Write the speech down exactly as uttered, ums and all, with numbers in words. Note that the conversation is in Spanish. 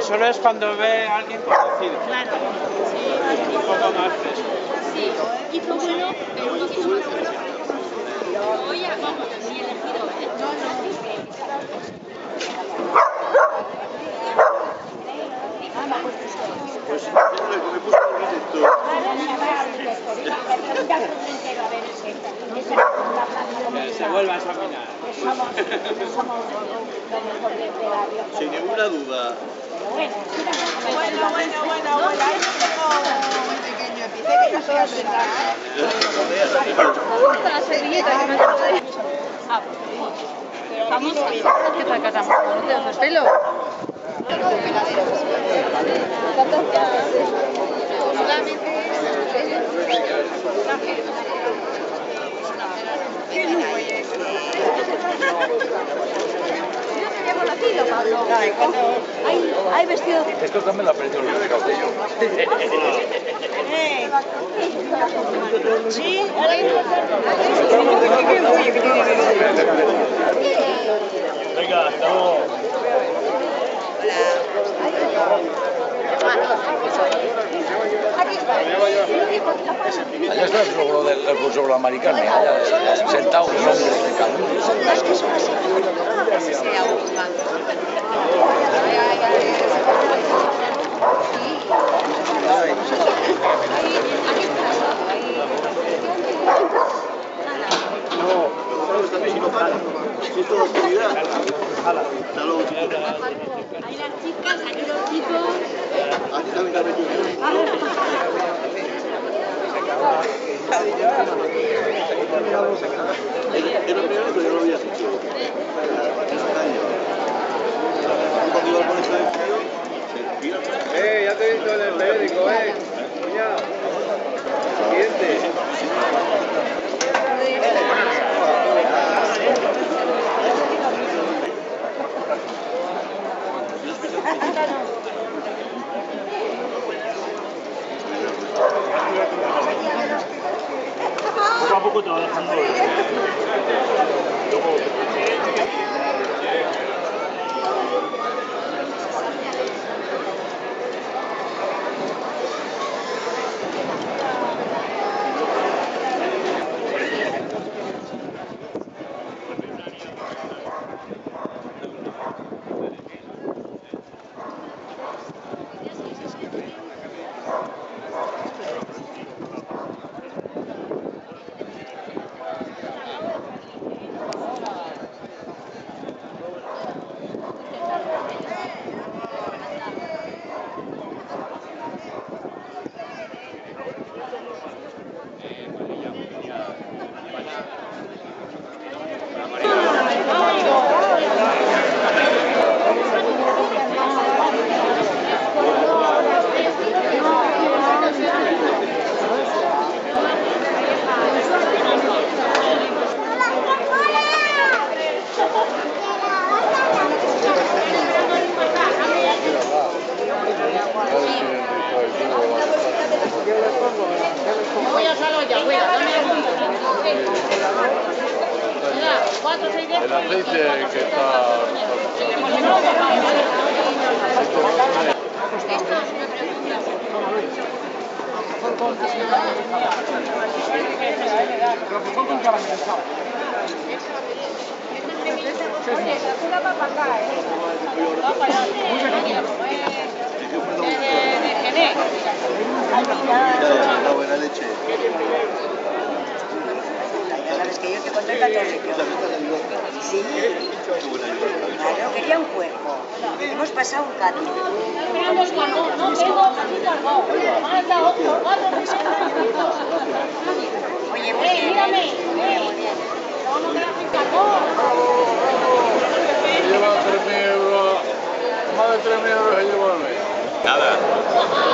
solo es cuando ve a alguien conocido. Claro. Sí. Un poco más fresco. Sí. Hizo bueno, pero un poquito más fresco. Oye, vamos, ni elegido, ¿eh? No, no. Pues me puso un receptor. Que se vuelva a examinar. Sin ninguna duda. Bueno, bueno, bueno, bueno, bueno. Ahí tengo un pequeño epíteto que no sé apretar. Me gusta la servilleta que me hace. Ah, vamos a ver. ¿Qué tal catamos? ¿No te haces pelo? Solamente hay vestido. Esto también lo aprendió el Cautello. Sí, Venga, hasta luego. Allá está el logro del el sobre la americana, allá sentado los hombres de cada uno. No, está bien, si no para. Si es toda actividad. Hasta luego. Hay las chicas, aquí los chicos. A ti también te ha metido. Era primero, pero yo lo había hecho. Eh, ya te he visto en el periódico, eh. Cuñado. Siguiente. Poco a poco te va dejando. Voy a usarlo ya, abuela, dame el punto. cuatro, seis, diez. El aceite que está... Esto es una pregunta. Oye, la cura va para acá, ¿eh? Va para allá. La buena leche. ¿Sabes que yo te conté la torre? Sí. Claro, quería un cuerpo. Hemos pasado un cádiz. Esperamos carbón, no tengo aquí carbón. Manda otro, cuatro minutos. Oye, muy bien. Mírame. Muy bien. No, no me hacen carbón. Se lleva tres mil euros, más de tres mil euros se lleva el mes. Nada.